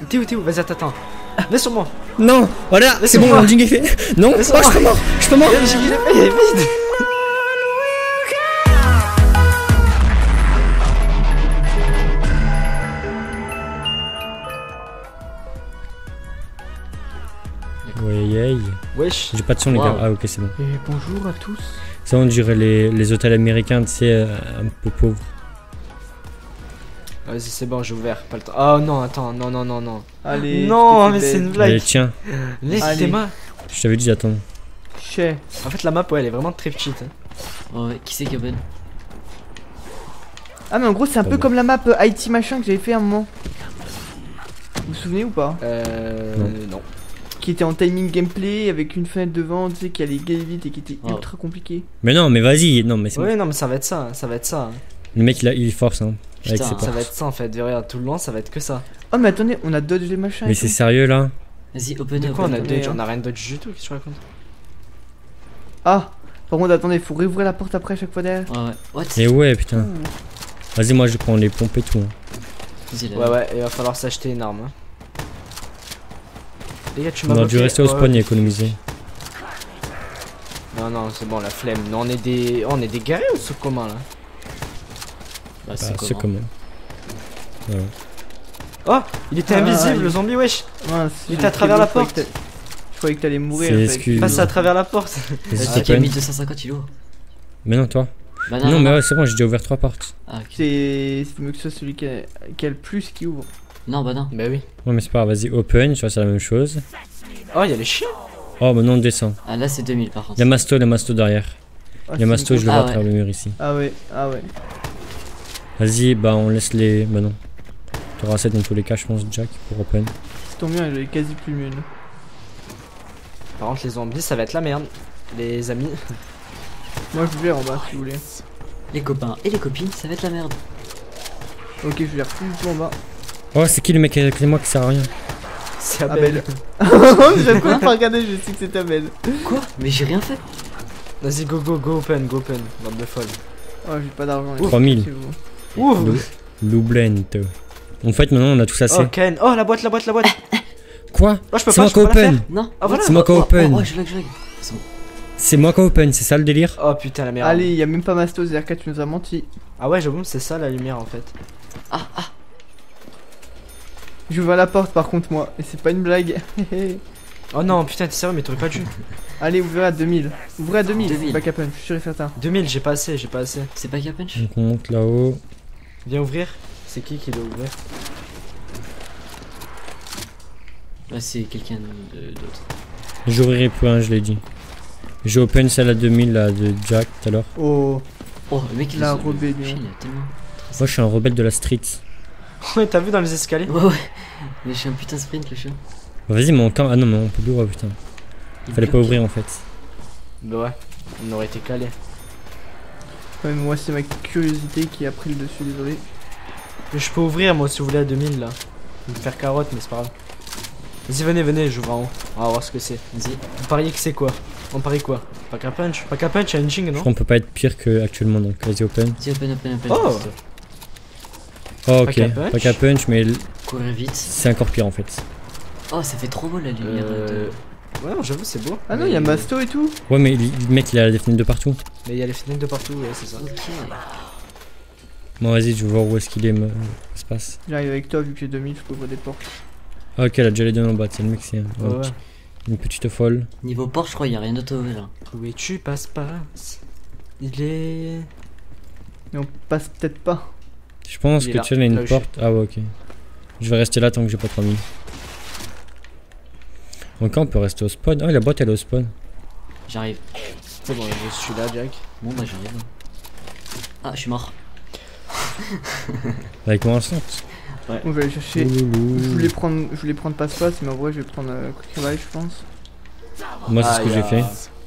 T'es où? Vas-y, attends. Mets sur moi. Non, voilà, c'est bon, le jing est fait. Non, oh, je suis pas mort. Je suis pas mort. Le jing il est fait, il est vide. Ouais, wesh. j'ai pas de son, les gars. Ah, ok, c'est bon. Et bonjour à tous. Ça, on dirait les hôtels américains, tu sais, un peu pauvres. Vas-y, c'est bon, j'ai ouvert. Pas le temps. Oh non, attends, non. Allez. Non, mais c'est une blague. Allez, tiens. Laissez-moi. Je t'avais dit d'attendre. Chez. En fait, la map, ouais, elle est vraiment très petite. Hein. Oh, ouais, qui c'est qui open? Ah, mais en gros, c'est un peu comme la map IT machin que j'avais fait à un moment. Vous vous souvenez ou pas? Non. Qui était en timing gameplay avec une fenêtre devant, tu sais, qui allait gagner vite et qui était ultra compliqué. Mais non, mais vas-y, non, mais c'est. Ouais, non, mais ça va être ça, Le mec, il force, hein. Avec Putain, ses Ça portes. va être ça en fait, regarde, tout le long, ça va être que ça. Oh, mais attendez, on a dodge les machins. Mais c'est sérieux là? Vas-y, open. De quoi on a open. dodge? On a rien dodge du tout, qu'est-ce que tu racontes? Ah, par contre, attendez, faut réouvrir la porte après à chaque fois derrière. Ouais, ouais. What? Et ouais, putain. Vas-y, moi je prends les pompes et tout. Hein. Vas-y, là. Ouais, il va falloir s'acheter une arme. Hein. Les gars, tu m'as On a dû bloqué. rester au spawn et économiser. Non, c'est bon, la flemme. Non, on est des guerriers ou ce commun là? Bah, Bah, c'est c'est comment? comment? Ouais. Oh, il était invisible, le zombie, wesh. Il était à travers la porte. Je croyais que t'allais mourir. C'est en fait. excuse. Passe à travers la porte. Vas-y, Ah, qui a open. mis 250 kilos. Mais non, toi. Bah, Non, mais ouais, c'est bon, j'ai déjà ouvert 3 portes. Ah, ok. C'est mieux que ce soit celui qui a le plus qui ouvre. Non, bah, non. Bah oui. Ouais, mais c'est pas grave, vas-y, open, tu vois, c'est la même chose. Oh, y'a les chiens. Oh, bah non, on descend. Ah, là, c'est 2000 par contre. Y'a Masto derrière. Ah, Y'a Masto, je le Ah, vois à ouais. travers le mur ici. Ah ouais. Vas-y, bah on laisse les. Bah non. T'auras 7 dans tous les cas, je pense, Jack, pour open. C'est ton bien, j'avais quasi plus le mien. Par contre, les zombies, ça va être la merde. Les amis. Moi, je gère en bas si vous voulez. Les copains et les copines, ça va être la merde. Ok, je gère plus du tout en bas. Oh, c'est qui le mec avec moi qui sert à rien? C'est Abel. Abel. J'aime pas regarder, je sais que c'est Abel. Quoi? Mais j'ai rien fait. Vas-y, go open, bande de folle. Oh, j'ai pas d'argent. 3000. Ouf. Loublento. En fait, maintenant on a tout assez. Oh, Ken. Oh, la boîte. Quoi? Oh, je peux C'est moi pas, qui je peux pas la open. faire. Non. Ah, voilà. C'est moi qui Oh, open. ouais, je lag. C'est bon. C'est moi qui open, c'est ça le délire? Oh putain, la merde. Allez, y'a même pas Mastos, ZRK, tu nous as menti. Ah ouais, j'avoue, c'est ça la lumière en fait. J'ouvre la porte par contre, moi. Et c'est pas une blague. Oh non, putain, t'es sérieux, mais t'aurais pas dû. Allez, ouvrez à 2000. Ouvrez à 2000. 2000. Back à punch, je suis sûr et certain. 2000, j'ai pas assez. C'est pas qu'à punch. Donc on monte là-haut. Viens ouvrir. C'est qui doit ouvrir? Là, c'est quelqu'un d'autre. J'ouvrirai plus un, je l'ai dit. J'ai open celle à 2000 là de Jack tout à l'heure. Oh. Oh, le mec, il La est rébellion. il a tellement. Moi je suis un rebelle de la street. Ouais, t'as vu dans les escaliers? Ouais. Mais je suis un putain sprint, le chien. Bah, vas-y, mais on camp. Ah non, mais on peut plus ouvrir, putain. Fallait pas ouvrir en fait. Bah ouais, on aurait été calé. Ouais, mais moi, c'est ma curiosité qui a pris le dessus, désolé. Mais je peux ouvrir moi si vous voulez à 2000 là. Je vais me faire carotte, mais c'est pas grave. Vas-y, venez, j'ouvre en haut. On va voir ce que c'est. Vas-y. Vous pariez que c'est quoi? On parie quoi? Pas qu'à punch? Pas qu'à punch, il y a une jing, Je non? crois qu'on peut pas être pire que actuellement donc vas-y open. Vas-y, open. Oh. Oh ok, qu'à punch. pas qu'à punch mais Courir vite. c'est encore pire en fait. Oh, ça fait trop beau la lumière. Ouais, non, j'avoue, c'est beau. Ah non, y'a Masto et tout. Ouais mais le mec il a des fenêtres de partout. Mais il y a les fenêtres de partout, ouais, c'est ça. Ok. Bon vas-y je vais voir où est-ce qu'il est, se passe. J'arrive avec toi, vu que j'ai 2000, je peux ouvrir des portes. Ah ok elle a déjà les deux en bas, c'est le mec c'est Ouais. une petite folle. Niveau port, je crois, y'a rien d'autre à ouvrir là. Où es-tu, passe? Il est. Mais on passe peut-être pas. Je pense Il est que là, tu as une là où je porte. Ah ouais ok. Je vais rester là tant que j'ai pas 3000. Donc on peut rester au spawn. Ah la boîte elle est au spawn. J'arrive. C'est bon, je suis là, Jack. Bon, bah, j'arrive. Ah, je suis mort. Avec mon instant. On va aller chercher. Je voulais prendre passe-passe, mais en vrai, je vais prendre Quick Revive, je pense. Moi c'est ce que j'ai fait.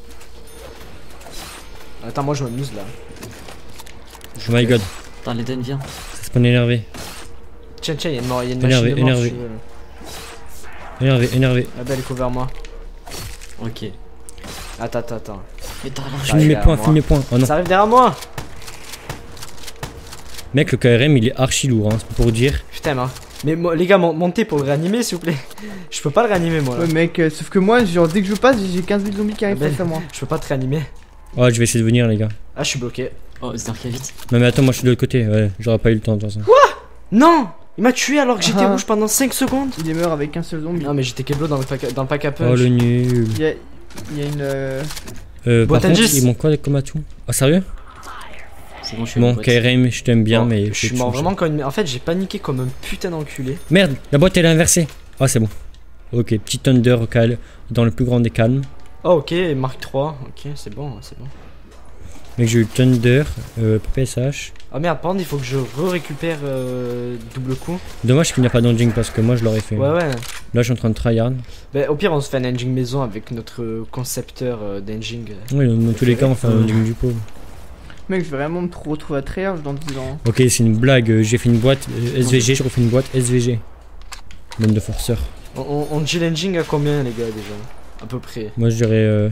Attends, moi je m'amuse là. Oh my god. Attends, l'Eden, viens. Ça spawn énervé. Tiens, il y a une machine Énervé, de mort, énervé. si tu veux. Énervé. Ah bah, elle est couvert moi. Ok. Attends. Mais t'as l'air Filme mes points, Oh non. Ça arrive derrière moi. Mec le KRM il est archi lourd hein, c'est pour dire. Putain, Mais moi, les gars, montez pour le réanimer s'il vous plaît. Je peux pas le réanimer moi là. Ouais, mec, sauf que moi, genre, dès que je passe, j'ai 15 000 zombies qui arrivent Ben, face à moi. Je peux pas te réanimer. Oh, je vais essayer de venir, les gars. Ah, je suis bloqué. Oh, Zarka, vite. Non, mais attends, moi je suis de l'autre côté. Ouais, j'aurais pas eu le temps de faire ça. Non! Il m'a tué alors que j'étais Ah. rouge pendant 5 secondes. Il est mort avec un seul zombie. Non, mais j'étais Keblo dans le pack à Oh, punch. le nul. Il y a une. Par Boîte à contre, gis. il manque quoi comme atout? Oh, sérieux? C'est bon, je suis Bon, à la boîte. KRM, je t'aime bien, Bon, mais. je suis faut mort te changer. vraiment comme une. En fait, j'ai paniqué comme un putain d'enculé. Merde, la boîte elle est inversée. Ah, c'est bon. Ok, petit Thunder au dans le plus grand des calmes. Oh, ok, Mark 3. Ok, c'est bon, c'est bon. Mec, j'ai eu Thunder, PSH. Ah merde, par contre, il faut que je récupère double coup. Dommage qu'il n'y a pas d'engine parce que moi je l'aurais fait. Ouais, ouais. Là, je suis en train de tryhard. Bah, au pire, on se fait un engine maison avec notre concepteur d'engine. Oui, dans tous les cas, on fait un engine du pauvre. Mec, je vais vraiment me retrouver à tryhard dans 10 ans. Ok, c'est une blague. J'ai fait une boîte SVG, je refais une boîte SVG. Bande de forceurs. On dit l'engine à combien, les gars, déjà? À peu près. Moi, je dirais.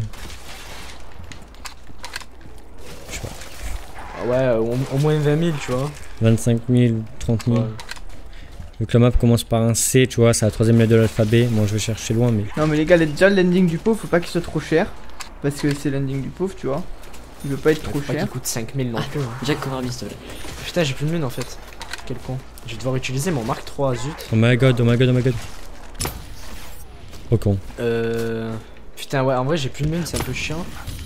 Ah ouais, au moins 20 000, tu vois. 25 000, 30 000. Ouais. Donc la map commence par un C, tu vois, c'est la troisième lettre de l'alphabet. Moi, je vais chercher loin, mais. Non, mais les gars, déjà, le landing du pauvre, faut pas qu'il soit trop cher. Parce que c'est le landing du pauvre, tu vois. Il veut pas être trop Faut pas cher. qu'il coûte 5 000 non plus. Hein. Jack cover me, s'il te plaît. Putain, j'ai plus de mine en fait. Quel con. Je vais devoir utiliser mon Mark 3, zut. Oh my god, oh my god, oh my god. Oh con. Putain, ouais, en vrai, j'ai plus de mine, c'est un peu chiant.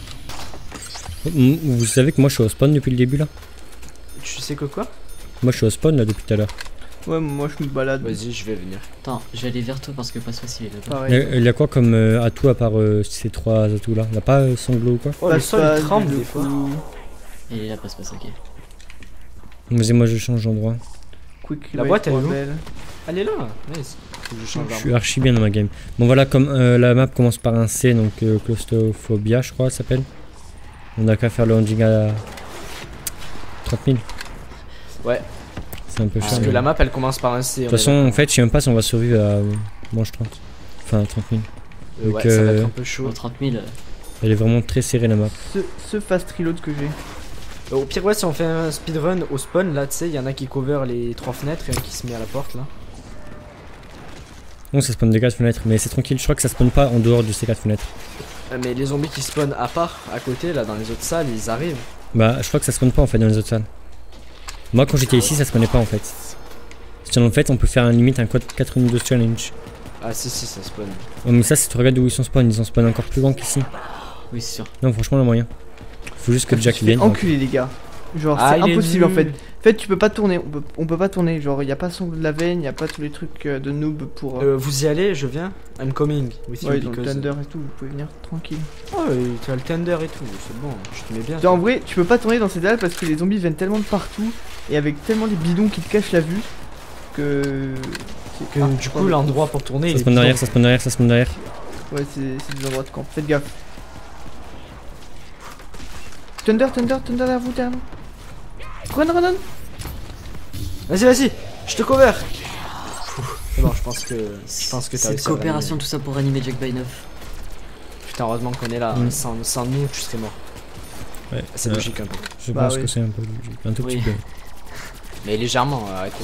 Vous savez que moi je suis au spawn depuis le début là? Tu sais que quoi? Moi je suis au spawn là depuis tout à l'heure. Ouais, moi je me balade. Vas-y, je vais venir. Attends, je vais aller vers toi parce que pas facile, il est là-bas. Pareil. Il y a quoi comme atout à part ces trois atouts là? Il a pas sanglot ou quoi? Oh, le Passe sol pas, il tremble double des fois. coup, Et il est là, passe, ok. Vas-y, moi je change d'endroit. Quick La revive boîte, elle est pour où? Abel. Elle est là. Nice. Faut que je change Je d'arme. suis archi bien dans ma game. Bon voilà, comme la map commence par un C, donc claustrophobia je crois ça s'appelle. On a qu'à faire le handling à 30 000. Ouais. C'est un peu cher. Parce que mais- la map, elle commence par un C. De toute façon, en fait, je sais même pas si on va survivre à manche 30. Enfin, à 30 000. ouais, donc, ça va être un peu chaud. Pour 30 000, Elle est vraiment très serrée la map. Ce fast reload que j'ai. Au pire, ouais, si on fait un speedrun au spawn, là, tu sais, il y en a qui cover les 3 fenêtres et un qui se met à la porte là. Non, ça spawn des 4 fenêtres, mais c'est tranquille. Je crois que ça spawn pas en dehors de ces 4 fenêtres. Mais les zombies qui spawnent à part, à côté, là, dans les autres salles, ils arrivent. Bah, je crois que ça spawn pas en fait dans les autres salles. Moi, quand j'étais ici, ça spawnait pas en fait. En fait, on peut faire un limite un code 4 Windows challenge. Ah, si, ça spawn. Oh, mais ça, si tu regardes où ils sont spawn, ils sont spawn encore plus grand qu'ici. oui, c'est sûr. Non, franchement, le moyen. Faut juste que Jack Je vienne. fais enculé, les gars. Genre, Ah, c'est il est impossible en nul. fait. En fait, tu peux pas tourner. On peut pas tourner. Genre, y a pas son de la veine, y a pas tous les trucs de noob pour. Vous y allez, je viens. I'm coming with Ouais, you dans le because. Thunder et tout, vous pouvez venir tranquille. Oh, tu as le tender et tout, c'est bon, je te mets bien. En vrai, tu peux pas tourner dans ces dalles parce que les zombies viennent tellement de partout et avec tellement des bidons qui te cachent la vue que. Que, du coup, l'endroit pour tourner. Ça il est spawn derrière, bidon. ça spawn derrière, ça spawn derrière. Ouais, c'est des endroits de camp. Faites gaffe. Thunder derrière vous, derrière nous. Run. Vas-y, je te cover. C'est bon, je pense que t'as Cette réussi à coopération, tout ça pour animer Jack by 9. ranimer. Putain, heureusement qu'on est là. Mm. Sans nous, tu serais mort. Ouais, C'est logique un peu. Je Bah pense oui. que c'est un peu logique. Un tout Oui. petit peu. Mais légèrement, arrêtez.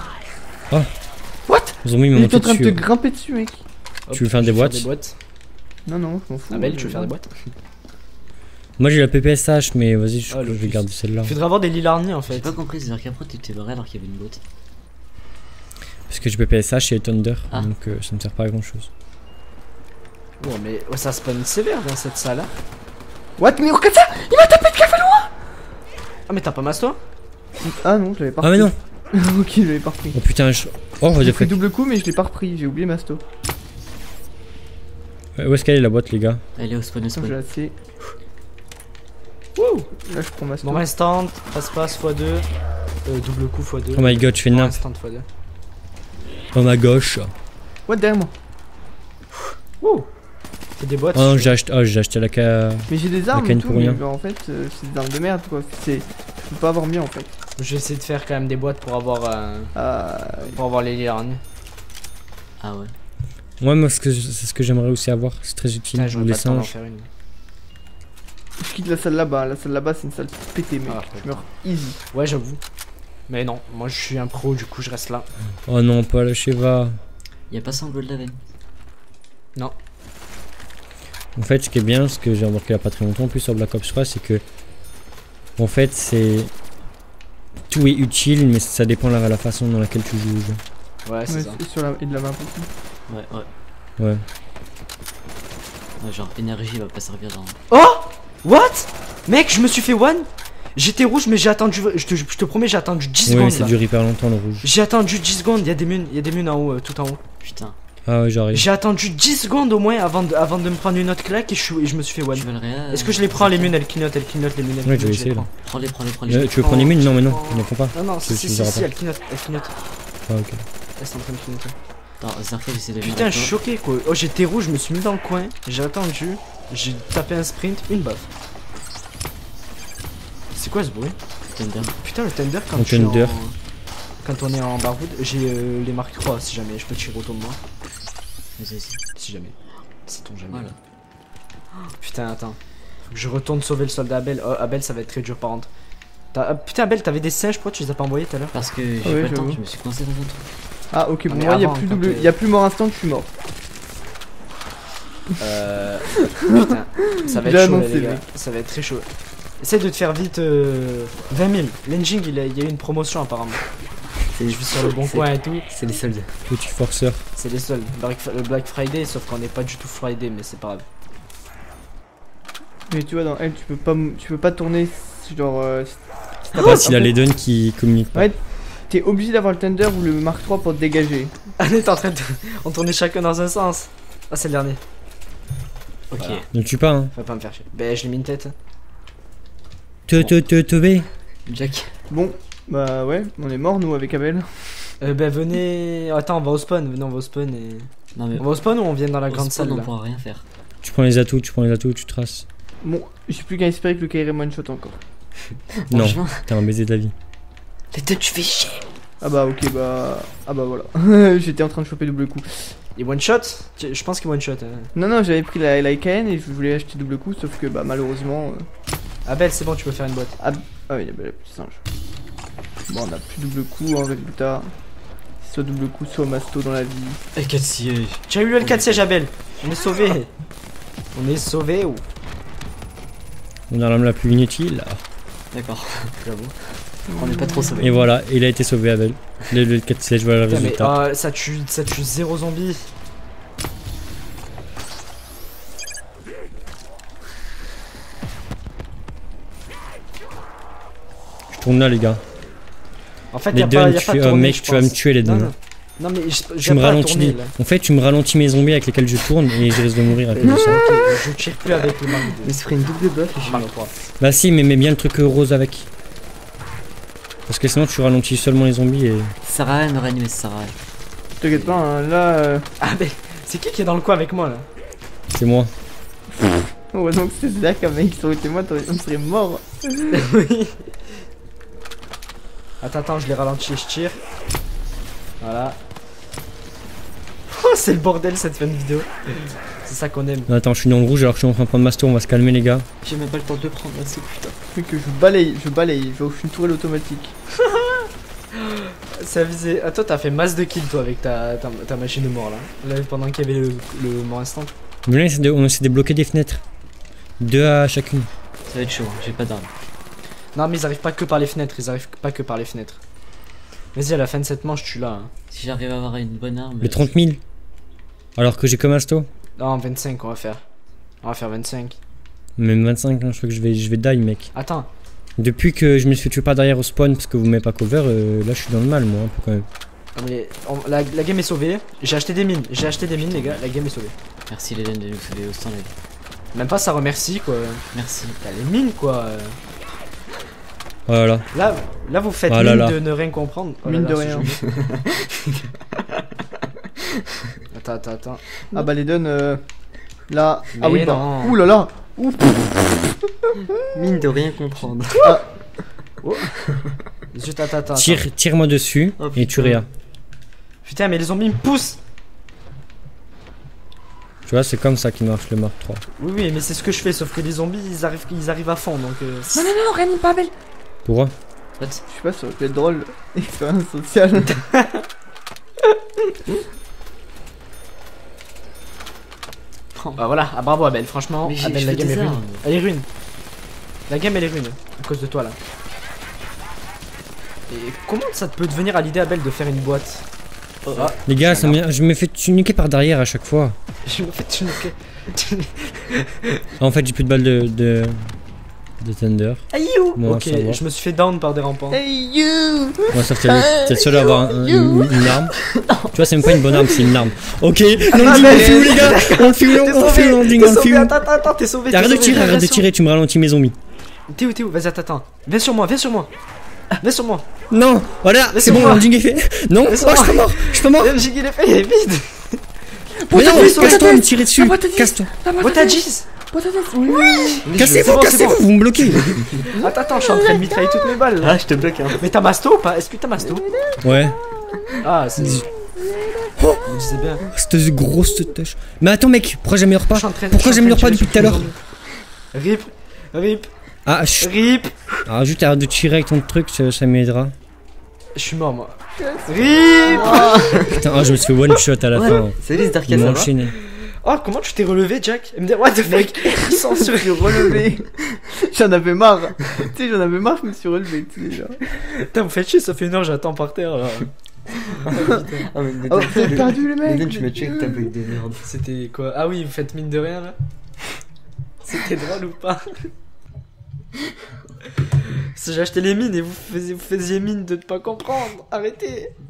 What? Zombie Il m'a est monté en train de te dessus. grimper dessus, mec. Hop, Tu veux faire je des vais boîtes Non, je m'en fous. Abel, tu veux faire des boîtes? Moi j'ai la PPSH, mais vas-y, je Ah, le je vais fils. garder celle-là. Il faudrait avoir des lits larniers en J'ai fait. pas compris, Zarka, pourquoi t'étais barré alors qu'il y avait une boîte. Parce que j'ai PPSH et Thunder, Ah. donc ça ne sert pas à grand chose. Ouais, mais ouais, ça spawn sévère dans cette salle. Hein. What? Mais regarde ça! Ah, mais t'as pas masse toi? Ah non, je l'avais pas Ah, mais non! repris. Ok, je l'avais pas repris. Oh putain, oh, what J'ai the pris fuck. double coup, mais je l'ai pas repris. J'ai oublié Masto. Où est-ce qu'elle est la boîte, les gars? Elle est au spawn, au Attends, j'ai spawn. assez. Wouh! Là, je prends Masto. Bon, instant, passe-passe x2. Double coup x2. Oh my god, je fais une Bon, nappe. instant x2. Oh ma gauche. What derrière moi? Wouh! C'est des boîtes. Oh non, j'ai acheté la ca. Mais j'ai des armes et canne tout, pour mais rien. genre, en fait, c'est des armes de merde quoi. Je peux pas avoir mieux en fait. Je vais essayer de faire quand même des boîtes pour avoir, les lits larniers. Ah ouais. Ouais, moi c'est ce que j'aimerais aussi avoir, c'est très utile Putain, pour j'aurais les pas le temps d'en singes. faire une. Je quitte la salle là-bas. La salle là-bas, c'est une salle pétée, mec. Ah, Je meurs easy. Ouais, j'avoue. Mais non, moi je suis un pro, du coup je reste là. Oh non, pas le Sheva. Y'a pas ça en Bloodhaven. Non. En fait, ce qui est bien, ce que j'ai remarqué il y a pas très longtemps en plus sur Black Ops 3, c'est que en fait, c'est tout est utile, mais ça dépend de la façon dans laquelle tu joues. Ouais, c'est Ouais, ça. sur la, et de la map aussi. Ouais. Ouais. Ouais, genre énergie va pas servir dans. Oh! What? Mec, je me suis fait one. J'étais rouge, mais j'ai attendu. Je te promets, j'ai attendu 10 Ouais, secondes. ça là. dure hyper longtemps le rouge. J'ai attendu 10 secondes. Il y a des munes en haut, tout en haut. Putain. Ah ouais, j'arrive. J'ai attendu 10 secondes au moins avant de me prendre une autre claque et je me suis fait one. Tu veux le réa? Est-ce que je les prends les munes? Elles clignotent les munes. elles Ouais, je clignotent, vais les essayer là. prends. Prends-les. Tu veux prendre les mines? Non, mais non, ne prends pas. Non, non, Tu si, les auras pas. elles clignotent. Ah, ok. Elles sont en train de clignoter. Attends, Zarkov essaie de venir. Putain, avec je suis toi. choqué quoi. Oh, j'étais rouge, je me suis mis dans le coin. J'ai attendu. J'ai tapé un sprint, une baffe. C'est quoi ce bruit? Thunder. Putain, le Thunder quand Le je suis Thunder. quand on est en Barwood, j'ai les marques 3 si jamais. Je peux tirer autour de moi. Vas-y. Si jamais. C'est ton jamais. Voilà. Putain, attends. Faut que je retourne sauver le soldat Abel. Oh, Abel, ça va être très dur par contre. Putain, Abel, t'avais des singes, pourquoi tu les as pas envoyés tout à l'heure? Parce que j'ai Ouais, pas le temps, j'avoue. je me suis coincé dans un truc. Ah, ok, bon, mais moi, il y a avant, plus quand double. t'es- Y a plus mort instant, je suis mort. Putain, ça va J'ai être chaud là, annoncé, les gars. mec. Ça va être très chaud. Essaye de te faire vite 20 000. L'engine, il y a eu une promotion apparemment. Je suis sur le bon coin et tout. C'est les soldes. Petit forceur. C'est les seuls. Le Black Friday, sauf qu'on n'est pas du tout Friday, mais c'est pas grave. Mais tu vois, dans elle, tu peux pas tourner. Genre. Si t'as Ah, pas- s'il a les dons qui communiquent pas. Ouais, t'es obligé d'avoir le Thunder ou le Mark 3 pour te dégager. On est en train de. On tournait chacun dans un sens. Ah, c'est le dernier. Ok. Voilà. Ne tue pas, hein. Faut pas me faire chier. Ben, je l'ai mis une tête. B. Jack. Bon, bah ouais, on est mort nous avec Abel. Ben, venez. Attends, on va au spawn. Venez, on va au spawn et. Non mais. On va au spawn ou on vient dans la au grande spawn, salle on là? pourra rien faire. Tu prends les atouts, tu traces. Bon, j'ai plus qu'à espérer que le KRM one shot encore. Non, Franchement, t'es un baiser de la vie. Les deux, tu fais chier. Ah bah ok, bah. Ah bah voilà. J'étais en train de choper double coup. Il one shot? Je pense qu'il one shot. Non, j'avais pris la IKN et je voulais acheter double coup, sauf que bah malheureusement. Abel, c'est bon, tu peux faire une boîte. Ah oui, il a plus singe. Bon, on a plus double coup en résultat. Soit double coup, soit masto dans la vie. et 4 sièges. Tu as eu le 4 sièges, Abel. On est sauvés. On est sauvés ou. On a l'arme la plus inutile. D'accord. J'avoue. On n'est pas trop sauvés. Et voilà, il a été sauvé, Abel. Le 4 siège, voilà le Putain, mais résultat. ça tue 0 zombies. Je tourne là, les gars. En fait, Les y a dons, pas de tournée, mec, je tu vas me pense. tuer, les Non, dons. non. Non, mais Tu j'ai me pas ralentis. tourné là. En fait, tu me ralentis mes zombies avec lesquels je tourne et je risque de mourir à cause de ça. Ok, je tire plus avec le marque Il se ferait une double buff et je suis Marque 3. Bah si, mais mets bien le truc rose avec. Parce que sinon tu ralentis seulement les zombies et... Ça sert à rien de réanimer, ça sert à rien. T'inquiète pas, hein, là. Ah, mais c'est qui est dans le coin avec moi là? C'est moi. Oh, donc c'est-à-dire qu'un mec qui aurait été moi, on serait mort. Oui. Attends, je l'ai ralenti et je tire. Voilà. Oh, c'est le bordel cette fin de vidéo. C'est ça qu'on aime. Non, attends, je suis dans le rouge alors que je suis en train de prendre Masto, on va se calmer les gars. J'ai même pas le temps de le prendre, c'est putain. Fait que je balaye, je suis une tourelle automatique. Ça visait. Ah, toi, t'as fait masse de kills toi avec ta machine de mort là. Là, pendant qu'il y avait le mort instant. Mais là on essaie de débloquer des fenêtres. 2 à chacune. Ça va être chaud, j'ai pas d'armes. Non, mais ils arrivent pas que par les fenêtres. Vas-y, à la fin de cette manche, tu l'as. Hein. Si j'arrive à avoir une bonne arme. Les 30 000. Alors que j'ai que Masto. Non, 25, on va faire. On va faire 25. Même 25, hein, je crois que je vais die mec. Attends. Depuis que je me suis fait tuer par derrière au spawn parce que vous m'avez pas cover, là je suis dans le mal moi un peu quand même. Non, mais la game est sauvée. J'ai acheté des mines, les gars. La game est sauvée. Merci les de nous sauver au stand. Même pas ça remercie quoi. Merci. T'as les mines quoi. Voilà. Là vous faites Ah là mine là. de ne rien comprendre. Oh là Mine là, de ce rien. jeu. Attends. Ah bah les donne là. Ah Mais oui, bah. non. Ouh là là. Ouh. Mine de rien comprendre. Juste attends. Tire-moi dessus Oh, et tu putain. réa. Putain, mais les zombies me poussent. Tu vois, c'est comme ça qu'il marche le Mark 3. Oui, mais c'est ce que je fais, sauf que les zombies ils arrivent à fond donc. Non, réanime pas Abel. Pourquoi? What? Je sais pas, ça aurait pu être drôle. Expérience sociale. Bah voilà, ah, bravo Abel, franchement, Mais Abel, je la fais game des est ruine. armes. Elle est ruine. La game elle est ruine, à cause de toi là. Et comment ça peut te venir à l'idée Abel de faire une boîte? Ah, Les gars, je me fais tuniquer par derrière à chaque fois. je me fais tuniquer. Ah, en fait, j'ai plus de balles de Thunder. Aïe. Bon, Ok, ça va. je me suis fait down par des rampants. Hey you! On va sortir t'es le seul à avoir une arme. Tu vois, c'est même pas une bonne arme, c'est une arme. Ok, landing, on le fait où les gars? On le fait où? On fait le landing, on le fait où? Attends, t'es sauvé. Arrête de tirer, tu me ralentis mes zombies. T'es où? Vas-y, attends. Viens sur moi. Viens sur moi. Non, voilà, c'est bon, Laisse-moi. le landing est fait. Non, oh, je Laisse-moi. suis pas mort, je suis pas mort. Le giga il est fait, il est vide. Mais non, Boîte à casse-toi, tête. me tirer dessus. La boîte à 10. Casse-toi. What a G's? Cassez-vous, bon, cassez-vous, c'est vous me bloquez. Attends, je suis en train de mitrailler toutes mes balles. Ah, je te bloque, hein. Mais t'as masto ou pas? Est-ce que t'as masto? Ouais, Ah, c'est. Oh. Je disais bien. cette grosse touche. Mais attends, mec, pourquoi j'améliore Je pas? suis en train- Pourquoi je suis en j'améliore train pas de depuis tirer tout à l'heure? sur le- Rip. Ah, chut. Rip. Ah, juste arrête de tirer avec ton truc, ça m'aidera. Je suis mort, moi. Rip. Putain, oh, je me suis fait one shot à la fin. Salut les Ils Darkas, m'ont ça va? enchaîné. Oh, comment tu t'es relevé, Jack? Il me dit, what the fuck? Il s'en Je me suis relevé. J'en avais marre. Tu sais, j'en avais marre, je me suis relevé. Tu sais, genre. Putain, vous faites chier, ça fait 1 heure, j'attends par terre là. Ah, mais Oh, vous avez perdu les mecs. Nathan, tu m'as tué avec ta bug de merde. C'était quoi? Ah oui, vous faites mine de rien là? C'était drôle ou pas? Si j'ai acheté les mines et vous faisiez mine de ne pas comprendre, arrêtez!